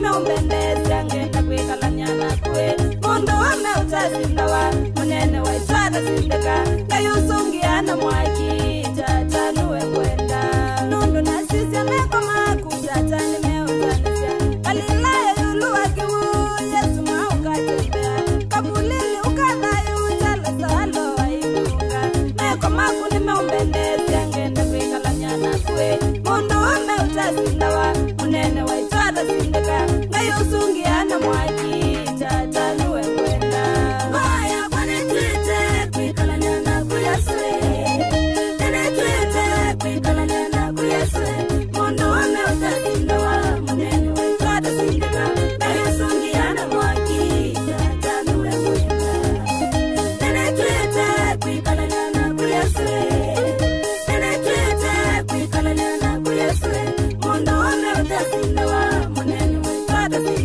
nimeumbendeza ngenda kwikalanyana kwe mundu umeutasinawa munene waitwada sindika kayusungiana mwaki tatanuwe kwenda nundu nasisya meko maku tatani meutanisia kalilaya yulu wakiwu Yesu maukatembea kabulili ukalayu talasalo waibuka meko maku nimeumbendeza ngenda kwikalanyana kwe mundu umeutasinawa munene waitwada sindika kayusungiana mwaki tatanuwe kwenda waya kwane twite kwikalanyana kuyaswe tene twite kwikalanyana kuyaswe mundu umeutasinawa munene waitwada sindika kayusungiana mwaki tatanuwe kwenda tene twite kwikalanyana kuyaswe tene twite kwikalanyana kuyaswe mundu umeutasinawa munene waitwada sindika